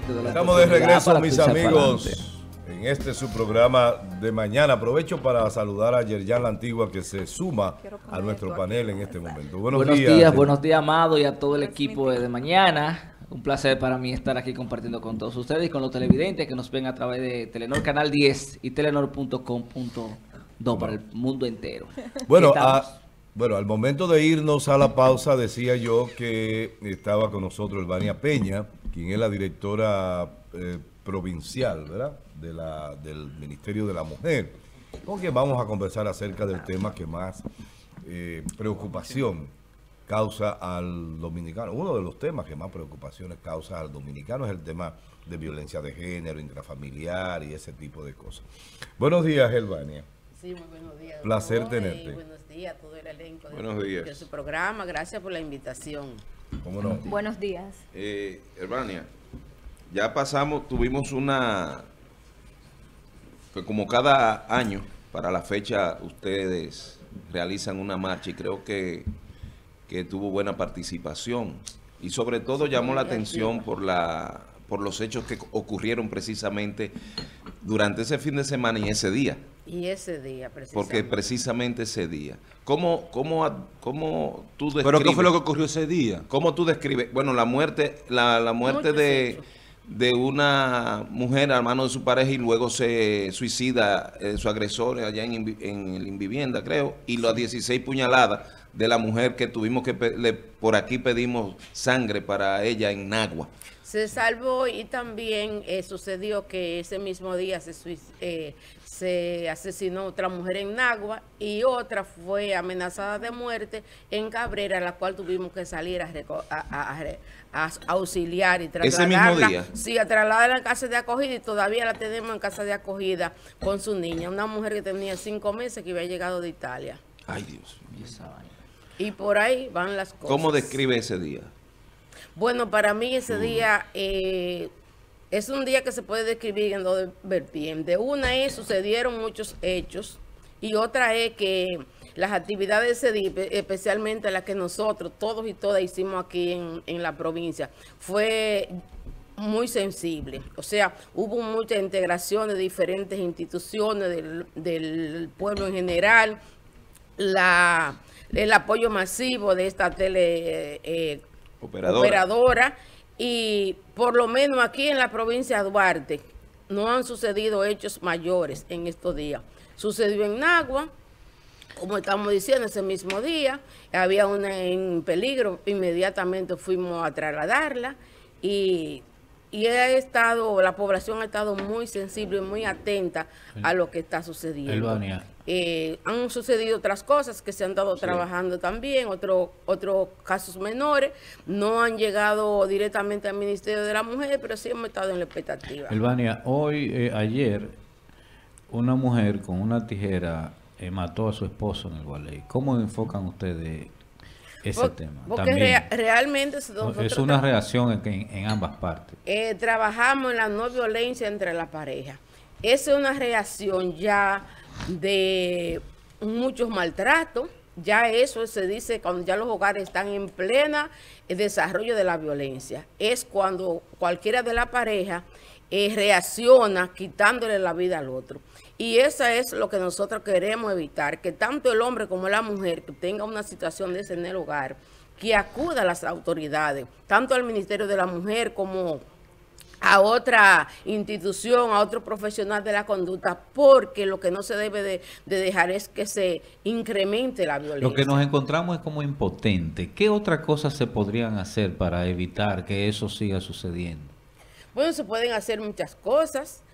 te doy la Estamos de oportunidad regreso, para mis tú echar para amigos, adelante. en este su programa de mañana. Aprovecho para saludar a Yerjan La Antigua, que se suma a nuestro panel en este momento. Buenos días. Buenos días, Amado, y a todo el equipo de mañana. Un placer para mí estar aquí compartiendo con todos ustedes y con los televidentes que nos ven a través de Telenor Canal 10 y telenor.com.do para el mundo entero. Bueno, Estamos. bueno, al momento de irnos a la pausa, decía yo que estaba con nosotros Elvania Peña, quien es la directora provincial, ¿verdad?, del Ministerio de la Mujer, con quien vamos a conversar acerca del tema que más preocupación causa al dominicano. Uno de los temas que más preocupaciones causa al dominicano es el tema de violencia de género, intrafamiliar y ese tipo de cosas. Buenos días, Elvania. Sí, muy buenos días. Placer doctor, tenerte. Buenos días a todo el elenco Buenos de su programa. Gracias por la invitación. ¿Cómo no? Buenos días. Hermania, ya tuvimos que como cada año, para la fecha, ustedes realizan una marcha y creo que tuvo buena participación. Y sobre todo llamó la atención por los hechos que ocurrieron precisamente durante ese fin de semana y ese día. Y ese día, precisamente. Porque precisamente ese día. ¿Cómo tú describes? ¿Pero qué fue lo que ocurrió ese día? ¿Cómo tú describes? Bueno, la muerte Muchos hechos. de una mujer a mano de su pareja y luego se suicida su agresor allá en el Invivienda, creo, y las 16 puñaladas de la mujer que tuvimos que, por aquí pedimos sangre para ella en Nagua. Se salvó y también sucedió que ese mismo día se asesinó otra mujer en Nagua y otra fue amenazada de muerte en Cabrera, la cual tuvimos que salir a auxiliar y trasladarla. ¿Ese mismo día? Sí, a trasladarla a casa de acogida y todavía la tenemos en casa de acogida con su niña. Una mujer que tenía 5 meses que había llegado de Italia. Ay, Dios mío. Y por ahí van las cosas. ¿Cómo describe ese día? Bueno, para mí ese día es un día que se puede describir en dos vertientes. Una sucedieron muchos hechos y otra es que las actividades de ese día, especialmente las que nosotros, todos y todas hicimos aquí en la provincia, fue muy sensible. O sea, hubo mucha integración de diferentes instituciones del pueblo en general, el apoyo masivo de esta operadora, y por lo menos aquí en la provincia de Duarte no han sucedido hechos mayores en estos días. Sucedió en Nagua, como estamos diciendo, ese mismo día, había una en peligro, inmediatamente fuimos a trasladarla y la población ha estado muy sensible y muy atenta a lo que está sucediendo. Elvania. Han sucedido otras cosas que se han estado trabajando también, otros casos menores, no han llegado directamente al Ministerio de la Mujer, pero sí hemos estado en la expectativa. Elvania, ayer, una mujer con una tijera mató a su esposo en el Gualey. ¿Cómo enfocan ustedes ese tema? Porque realmente es una reacción en ambas partes. Trabajamos en la no violencia entre las parejas. Esa es una reacción ya de muchos maltratos. Ya eso se dice cuando ya los hogares están en plena desarrollo de la violencia. Es cuando cualquiera de la pareja reacciona quitándole la vida al otro. Y eso es lo que nosotros queremos evitar, que tanto el hombre como la mujer que tenga una situación de ese en el hogar, que acuda a las autoridades, tanto al Ministerio de la Mujer como a otra institución, a otro profesional de la conducta, porque lo que no se debe de dejar es que se incremente la violencia. Lo que nos encontramos es como impotente. ¿Qué otras cosas se podrían hacer para evitar que eso siga sucediendo? Bueno, se pueden hacer muchas cosas.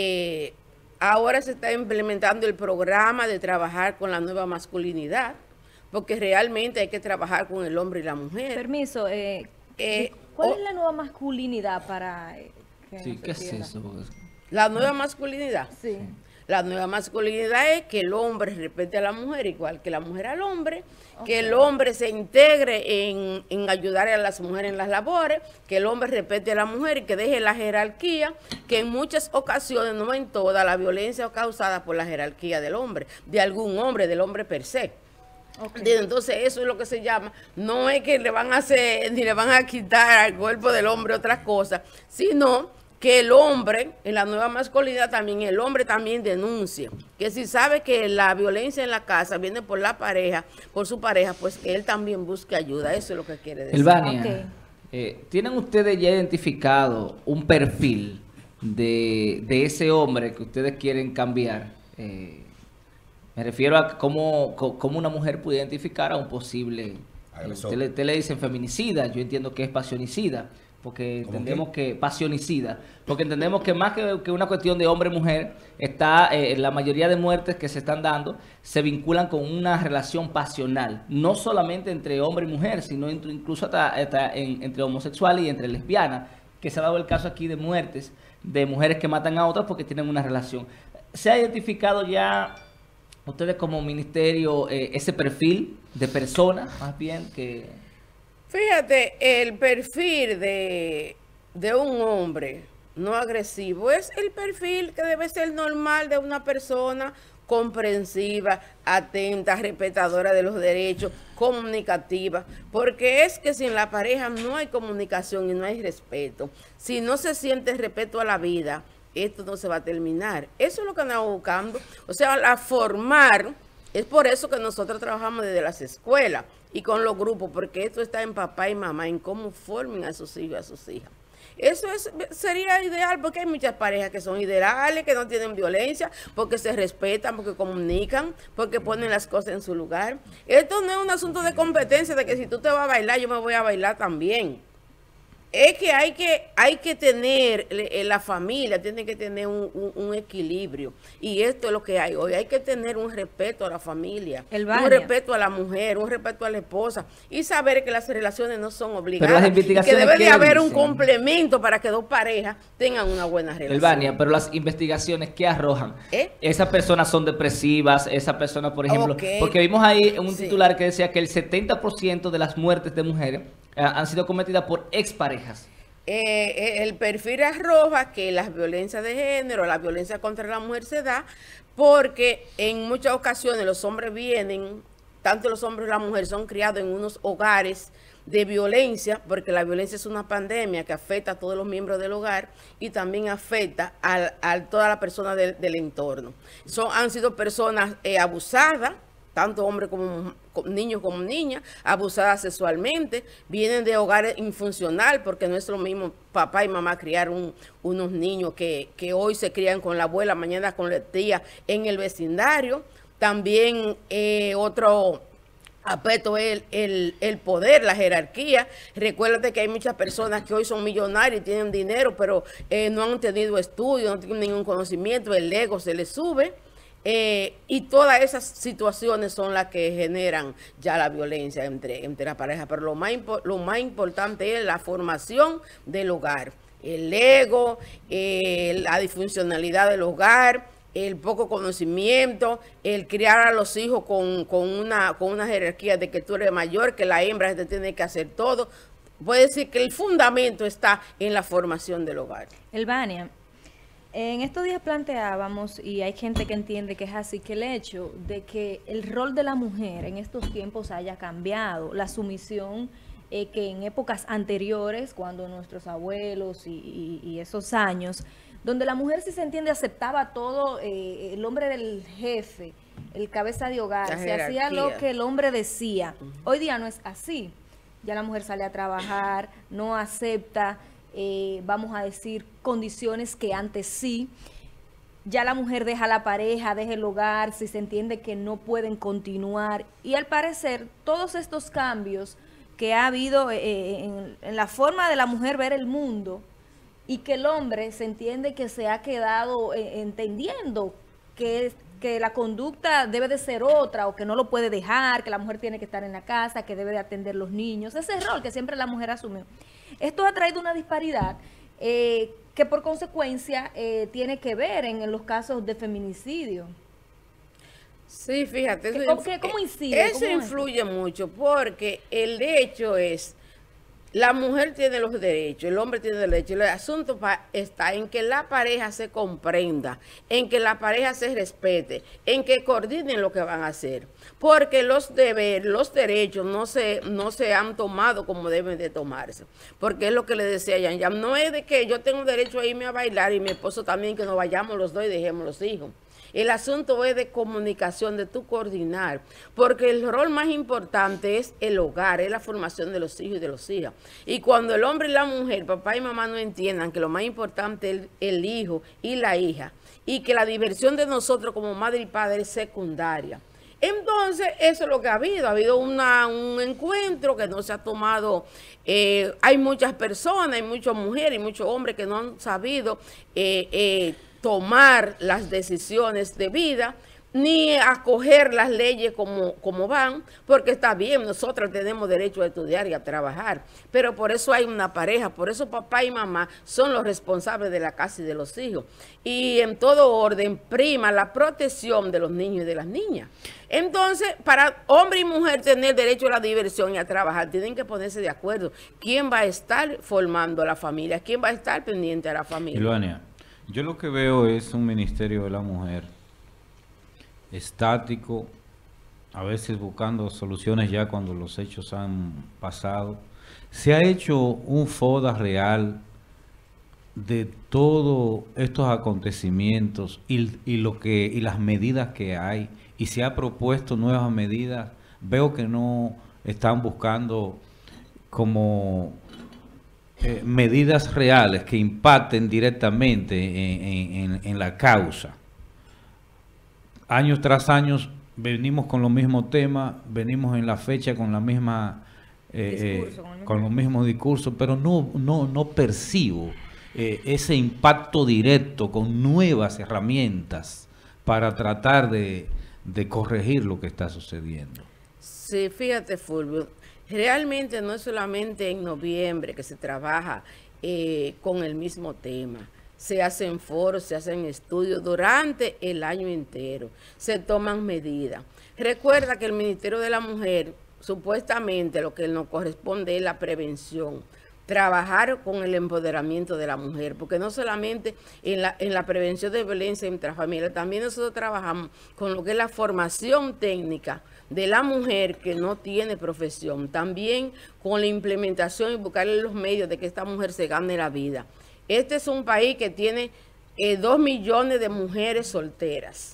Ahora se está implementando el programa de trabajar con la nueva masculinidad, porque realmente hay que trabajar con el hombre y la mujer. Permiso, ¿cuál es la nueva masculinidad para...? Sí, ¿qué es eso? La nueva masculinidad. Sí. La nueva masculinidad es que el hombre respete a la mujer igual que la mujer al hombre, que el hombre se integre en ayudar a las mujeres en las labores, que el hombre respete a la mujer y que deje la jerarquía, que en muchas ocasiones, no en todas, la violencia es causada por la jerarquía del hombre, de algún hombre, del hombre per se. Entonces eso es lo que se llama, no es que le van a hacer, ni le van a quitar al cuerpo del hombre otras cosas, sino que el hombre, en la nueva masculinidad también, el hombre también denuncie, que si sabe que la violencia en la casa viene por la pareja, por su pareja, pues que él también busque ayuda, eso es lo que quiere decir. Elvania, ¿tienen ustedes ya identificado un perfil de ese hombre que ustedes quieren cambiar? Me refiero a cómo una mujer puede identificar a un posible, usted le dicen feminicida, yo entiendo que es pasionicida, porque entendemos que pasionicida, porque entendemos que más que una cuestión de hombre-mujer, está la mayoría de muertes que se están dando, se vinculan con una relación pasional, no solamente entre hombre y mujer, sino incluso hasta entre homosexuales y entre lesbianas, que se ha dado el caso aquí de muertes de mujeres que matan a otras porque tienen una relación. ¿Se ha identificado ya ustedes como ministerio ese perfil de persona, más bien que...? Fíjate, el perfil de un hombre no agresivo es el perfil que debe ser normal de una persona comprensiva, atenta, respetadora de los derechos, comunicativa, porque es que si en la pareja no hay comunicación y no hay respeto, si no se siente respeto a la vida, esto no se va a terminar. Eso es lo que andamos buscando. O sea, la formar, es por eso que nosotros trabajamos desde las escuelas y con los grupos, porque esto está en papá y mamá, en cómo formen a sus hijos y a sus hijas. Eso sería ideal, porque hay muchas parejas que son ideales, que no tienen violencia, porque se respetan, porque comunican, porque ponen las cosas en su lugar. Esto no es un asunto de competencia, de que si tú te vas a bailar, yo me voy a bailar también. Es que hay que tener, la familia tiene que tener un equilibrio, y esto es lo que hay hoy. Hay que tener un respeto a la familia, un respeto a la mujer, un respeto a la esposa, y saber que las relaciones no son obligadas, y que debe de haber un complemento para que dos parejas tengan una buena relación. Elvania, pero las investigaciones, ¿qué arrojan? Esas personas son depresivas, esas personas, por ejemplo, porque vimos ahí un titular que decía que el 70% de las muertes de mujeres han sido cometidas por exparejas. El perfil arroja que las violencias de género, la violencia contra la mujer se da porque en muchas ocasiones los hombres vienen, tanto los hombres como las mujeres son criados en unos hogares de violencia, porque la violencia es una pandemia que afecta a todos los miembros del hogar y también afecta a toda la persona del entorno. Han sido personas abusadas, tanto hombres como niños como niñas, abusadas sexualmente, vienen de hogares infuncional, porque no es lo mismo papá y mamá criar unos niños que hoy se crían con la abuela, mañana con la tía en el vecindario. También otro aspecto es el poder, la jerarquía. Recuérdate que hay muchas personas que hoy son millonarias y tienen dinero, pero no han tenido estudio, no tienen ningún conocimiento, el ego se les sube. Y todas esas situaciones son las que generan ya la violencia entre la pareja. Pero lo más importante es la formación del hogar, el ego, la disfuncionalidad del hogar, el poco conocimiento, el criar a los hijos con una jerarquía de que tú eres mayor, que la hembra te tiene que hacer todo. Puede decir que el fundamento está en la formación del hogar. Elvania, en estos días planteábamos, y hay gente que entiende que es así, que el hecho de que el rol de la mujer en estos tiempos haya cambiado, la sumisión que en épocas anteriores, cuando nuestros abuelos y esos años, donde la mujer, si se entiende, aceptaba todo, el hombre del jefe, el cabeza de hogar, se hacía lo que el hombre decía. Hoy día no es así. Ya la mujer sale a trabajar, no acepta, vamos a decir, condiciones que antes sí. Ya la mujer deja la pareja, deja el hogar, si se entiende que no pueden continuar. Y al parecer, todos estos cambios que ha habido en la forma de la mujer ver el mundo, y que el hombre se entiende que se ha quedado entendiendo que la conducta debe de ser otra, o que no lo puede dejar, que la mujer tiene que estar en la casa, que debe de atender los niños, ese rol que siempre la mujer asumió. Esto ha traído una disparidad que por consecuencia tiene que ver en los casos de feminicidio. Sí, fíjate. ¿Cómo incide? Eso influye mucho, porque el hecho es La mujer tiene los derechos, el hombre tiene derechos. El asunto está en que la pareja se comprenda, en que la pareja se respete, en que coordinen lo que van a hacer. Porque los deberes, los derechos no se han tomado como deben de tomarse. Porque es lo que le decía Yan, no es de que yo tengo derecho a irme a bailar y mi esposo también, que nos vayamos los dos y dejemos los hijos. El asunto es de comunicación, de tú coordinar, porque el rol más importante es el hogar, es la formación de los hijos y de las hijas. Y cuando el hombre y la mujer, papá y mamá, no entiendan que lo más importante es el hijo y la hija, y que la diversión de nosotros como madre y padre es secundaria. Entonces, eso es lo que ha habido un encuentro que no se ha tomado, hay muchas personas, hay muchas mujeres y muchos hombres que no han sabido tomar las decisiones de vida, ni acoger las leyes como van, porque está bien, nosotros tenemos derecho a estudiar y a trabajar, pero por eso hay una pareja, por eso papá y mamá son los responsables de la casa y de los hijos, y en todo orden prima la protección de los niños y de las niñas. Entonces, para hombre y mujer tener derecho a la diversión y a trabajar, tienen que ponerse de acuerdo. ¿Quién va a estar formando a la familia? ¿Quién va a estar pendiente a la familia? Iluania, yo lo que veo es un ministerio de la mujer estático, a veces buscando soluciones ya cuando los hechos han pasado. Se ha hecho un FODA real de todos estos acontecimientos y las medidas que hay, y se ha propuesto nuevas medidas. Veo que no están buscando como medidas reales que impacten directamente en la causa. Años tras años venimos con los mismos temas, venimos en la fecha con la misma con los mismos discursos, pero no percibo ese impacto directo con nuevas herramientas para tratar de corregir lo que está sucediendo. Sí, fíjate, Fulvio, realmente no es solamente en noviembre que se trabaja con el mismo tema. Se hacen foros, se hacen estudios durante el año entero, se toman medidas. Recuerda que el Ministerio de la Mujer, supuestamente lo que nos corresponde es la prevención, trabajar con el empoderamiento de la mujer, porque no solamente en la prevención de violencia intrafamiliar, también nosotros trabajamos con lo que es la formación técnica de la mujer que no tiene profesión, también con la implementación y buscarle los medios de que esta mujer se gane la vida. Este es un país que tiene 2 millones de mujeres solteras.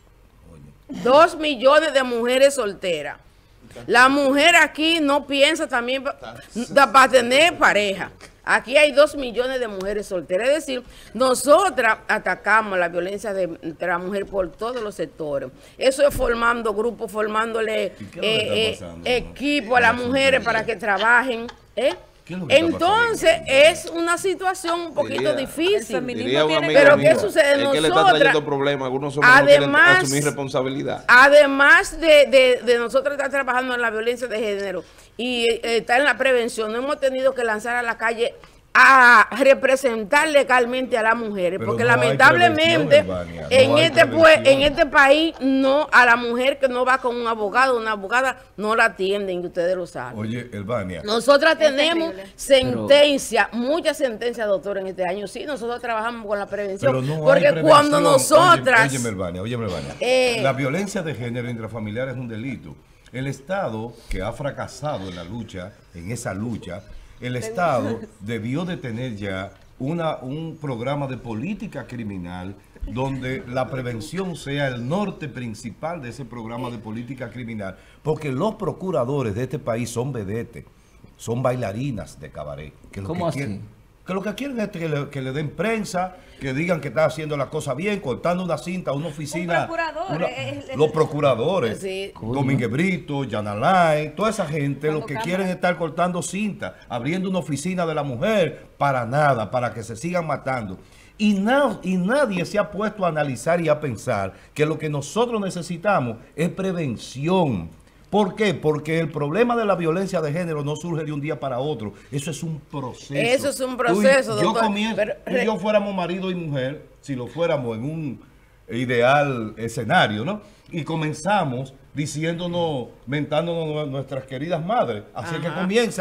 2 millones de mujeres solteras. La mujer aquí no piensa también para tener pareja. Aquí hay 2 millones de mujeres solteras. Es decir, nosotras atacamos la violencia entre la mujer por todos los sectores. Eso es formando grupos, formándole equipo a las mujeres para que trabajen. Entonces es una situación un poquito difícil. Pero ¿qué sucede? Es que le está trayendo problemas. Algunos hombres no quieren asumir responsabilidad. Además de nosotros estar trabajando en la violencia de género y estar en la prevención, no hemos tenido que lanzar a la calle a representar legalmente a las mujeres, pero porque no lamentablemente en este país no, a la mujer que no va con un abogado, una abogada no la atienden, y ustedes lo saben. Oye, Elvania, nosotras tenemos sentencia, muchas sentencias, doctor, en este año. Sí, nosotros trabajamos con la prevención, no porque cuando nosotras... Óyeme, Elvania, la violencia de género intrafamiliar es un delito. El Estado, que ha fracasado en la lucha, en esa lucha, el Estado debió de tener ya un programa de política criminal donde la prevención sea el norte principal de ese programa de política criminal, porque los procuradores de este país son vedetes, son bailarinas de cabaret. ¿Cómo así? Que lo que quieren es que le den prensa, que digan que está haciendo la cosa bien, cortando una cinta, una oficina. Los procuradores, sí. Domínguez Brito, Yanalay, toda esa gente, lo que quieren es estar cortando cinta, abriendo una oficina de la mujer, para nada, para que se sigan matando. Y nadie se ha puesto a analizar y a pensar que lo que nosotros necesitamos es prevención. ¿Por qué? Porque el problema de la violencia de género no surge de un día para otro. Eso es un proceso. Eso es un proceso, doctor. Tú y yo fuéramos marido y mujer, si lo fuéramos en un ideal escenario, ¿no? Y comenzamos diciéndonos, mentándonos nuestras queridas madres. Así que comienza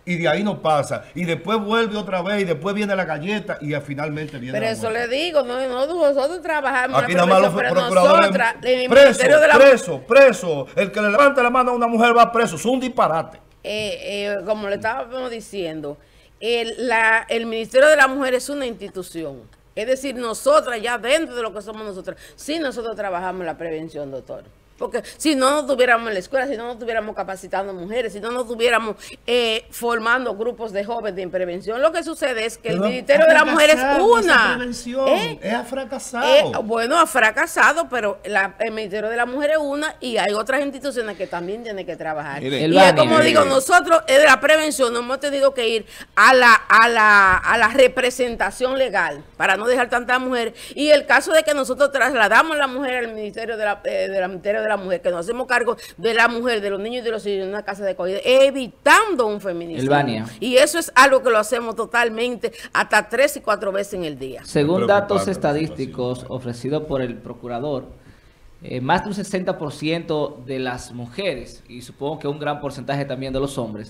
y de ahí no pasa. Y después vuelve otra vez, y después viene la galleta, y finalmente viene Pero la eso muerte. le digo, nosotros trabajamos Aquí en la nada más los prevención, pero procuradores, nosotras, en el Ministerio de la preso. El que le levanta la mano a una mujer va preso. Es un disparate. como le estábamos diciendo, el Ministerio de la Mujer es una institución. Es decir, nosotras ya dentro de lo que somos nosotras, sí nosotros trabajamos en la prevención, doctor. Porque si no nos tuviéramos en la escuela, si no nos tuviéramos capacitando mujeres, si no nos tuviéramos formando grupos de jóvenes en prevención, lo que sucede es que el Ministerio de la Mujer es una. Ha fracasado. Bueno, ha fracasado, pero el Ministerio de la Mujer es una y hay otras instituciones que también tienen que trabajar. Miren, y es como digo, nosotros de la prevención nos hemos tenido que ir a la representación legal para no dejar tantas mujeres. Y el caso de que nosotros trasladamos a la mujer al Ministerio de la Mujer, que nos hacemos cargo de la mujer, de los niños y de los hijos en una casa de acogida, evitando un feminicidio. Elvania. Y eso es algo que lo hacemos totalmente hasta 3 y 4 veces en el día. Según datos estadísticos ofrecidos por el procurador, más de un 60% de las mujeres, y supongo que un gran porcentaje también de los hombres,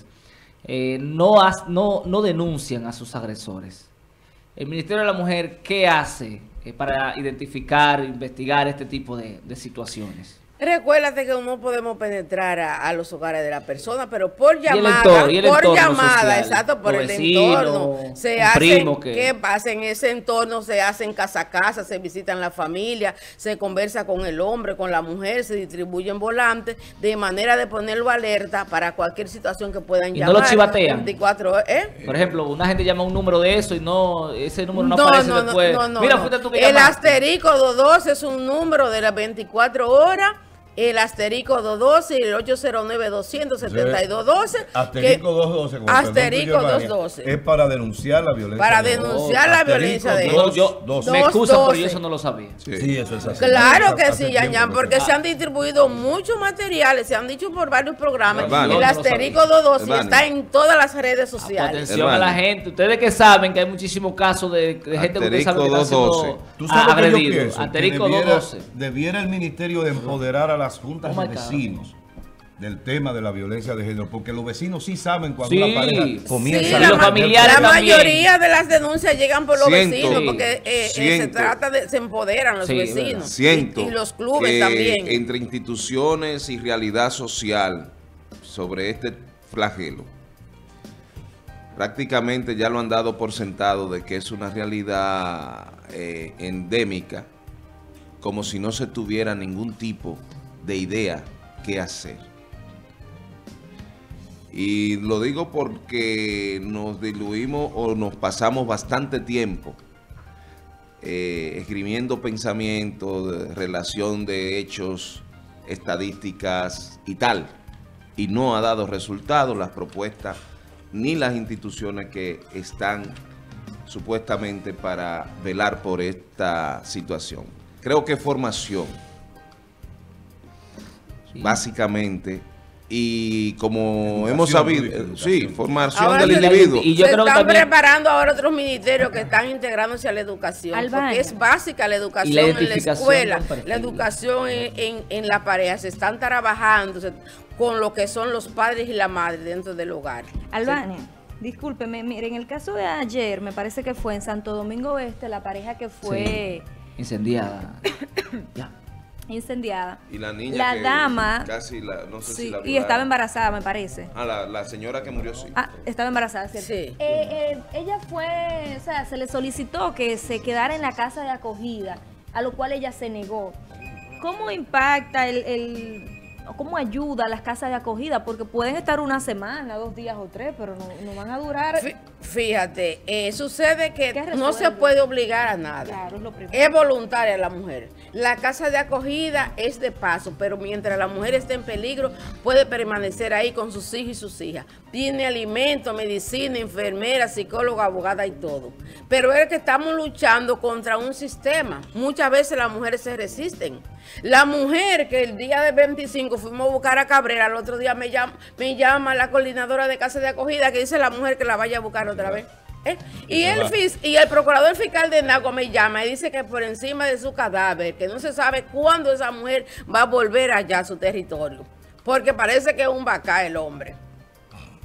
no denuncian a sus agresores. El Ministerio de la Mujer, ¿qué hace para identificar, investigar este tipo de situaciones? Recuérdate que no podemos penetrar a los hogares de la persona, pero por llamada, y el entorno social, exacto, por los el vecinos, entorno, se un hacen, primo ¿qué pasa? En ese entorno se hacen casa a casa, se visitan la familia, se conversa con el hombre, con la mujer, se distribuyen volantes, de manera de ponerlo alerta para cualquier situación que puedan ¿Y llamar. no lo chivatean? 24 horas, Por ejemplo, una gente llama un número de eso y ese número no aparece después. Mira, fuiste tú que el llamaste. asterisco 22 es un número de las 24 horas. El asterisco 212 y el 809-272-12. Asterisco 212. Asterisco 212. Es para denunciar la violencia. Para denunciar la violencia de ellos. Yo me excuso, pero yo eso no lo sabía. Sí, eso es así. Claro que sí, Yañán, porque se han distribuido muchos materiales, se han dicho por varios programas. Hermano, El asterisco 212 está en todas las redes sociales. Atención a la gente. Ustedes que saben que hay muchísimos casos de gente que ustedes saben que está siendo ¿Tú sabes qué yo agredido. pienso? Asterisco Que 212. debiera el ministerio de empoderar a las juntas Oh my de God. vecinos del tema de la violencia de género, porque los vecinos sí saben cuando Sí. una pareja comienza Sí, Y los familiares la también. mayoría de las denuncias llegan por los Siento, vecinos, porque se empoderan los Sí, vecinos. verdad. Siento y los clubes que también. entre instituciones y realidad social sobre este flagelo, prácticamente ya lo han dado por sentado de que es una realidad endémica, como si no se tuviera ningún tipo de idea qué hacer. Y lo digo porque nos diluimos o nos pasamos bastante tiempo esgrimiendo pensamientos, de relación de hechos, estadísticas y tal. Y no ha dado resultados las propuestas ni las instituciones que están supuestamente para velar por esta situación. Creo que formación, básicamente, y como hemos sabido, sí, formación Ahora del se- individuo. Y yo se creo que están también- preparando ahora otros ministerios que están integrándose a la educación, Albania. porque es básica la educación Y la en la identificación escuela, del perfil. la educación en la pareja, se están trabajando con lo que son los padres y la madre dentro del hogar. Albania, discúlpeme, mire, en el caso de ayer, me parece que fue en Santo Domingo Oeste, la pareja que fue Incendiada. Ya. incendiada. Y la niña La que dama, casi no sé si sí, la y violaron. estaba embarazada, me parece. La señora que murió, sí. Ah, estaba embarazada, ¿cierto? Sí. Ella fue, o sea, se le solicitó que se quedara en la casa de acogida, a lo cual ella se negó. ¿Cómo impacta cómo ayuda a las casas de acogida? Porque pueden estar una semana, 2 días o 3, pero no van a durar. Fíjate, sucede que ¿Qué no se resuelve? puede obligar a nada. Claro, es lo primero. Es voluntaria la mujer. La casa de acogida es de paso, pero mientras la mujer esté en peligro, puede permanecer ahí con sus hijos y sus hijas. Tiene alimento, medicina, enfermera, psicóloga, abogada y todo. Pero es que estamos luchando contra un sistema. Muchas veces las mujeres se resisten. La mujer que el día del 25 fuimos a buscar a Cabrera, el otro día me llama la coordinadora de casa de acogida que dice la mujer que la vaya a buscar otra vez. Y el procurador fiscal de Nagua me llama y dice que por encima de su cadáver, que no se sabe cuándo esa mujer va a volver allá a su territorio, porque parece que es un bacá el hombre.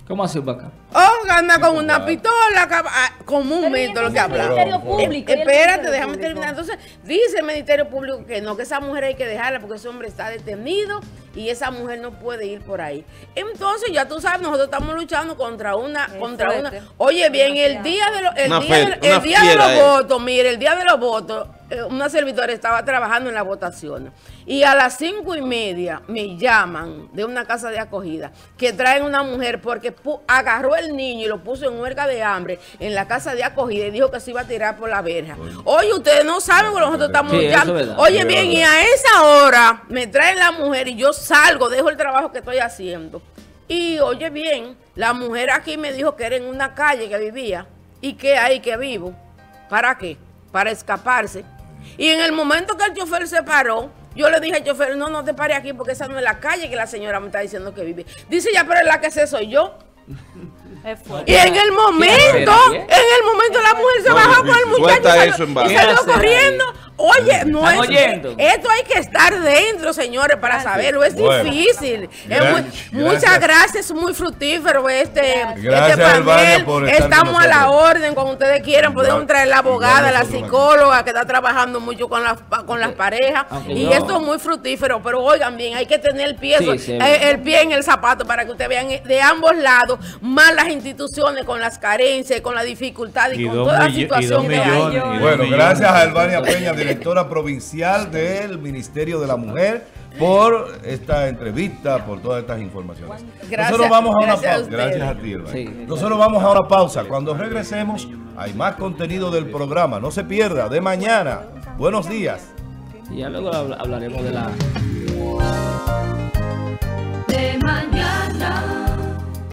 ¿Cómo así para acá? O anda con una pistola, comúnmente lo que habla. Ministerio Público. Espérate, déjame terminar. Entonces, dice el Ministerio Público que no, que esa mujer hay que dejarla porque ese hombre está detenido y esa mujer no puede ir por ahí. Entonces, ya tú sabes, nosotros estamos luchando contra una. Oye, bien, el día de los votos, mire, el día de los votos, una servidora estaba trabajando en la votación y a las 5:30 me llaman de una casa de acogida que traen una mujer porque agarró el niño y lo puso en huelga de hambre en la casa de acogida y dijo que se iba a tirar por la verja. Oye, ustedes no saben que nosotros estamos luchando. Oye, bien, y a esa hora me traen la mujer y yo salgo, dejo el trabajo que estoy haciendo. Y oye bien, la mujer aquí me dijo que era en una calle que vivía y que ahí que vivo. ¿Para qué? Para escaparse. Y en el momento que el chofer se paró, yo le dije al chofer, no te pare aquí porque esa no es la calle que la señora me está diciendo que vive. Dice, ya, pero es la que sé soy yo. Y en el momento la mujer se bajó con el muchacho y salió corriendo. Oye, no es, esto hay que estar dentro, señores, para saberlo. Es difícil. Muchas gracias, es muy fructífero este panel. Estamos a la orden, cuando ustedes quieran. Podemos traer la abogada, la psicóloga que está trabajando mucho con las parejas. Y esto es muy fructífero. Pero oigan bien, hay que tener el pie en el zapato para que ustedes vean de ambos lados, más las instituciones con las carencias, con la dificultad y con toda la situación que hay. Bueno, gracias a Albania Peña, directora provincial del Ministerio de la Mujer, por esta entrevista, por todas estas informaciones. Nosotros vamos a una pausa. Gracias a ti, Albania. Nosotros vamos a una pausa. Cuando regresemos, hay más contenido del programa. No se pierda, de mañana. Buenos días. Y ya luego hablaremos de la... De mañana.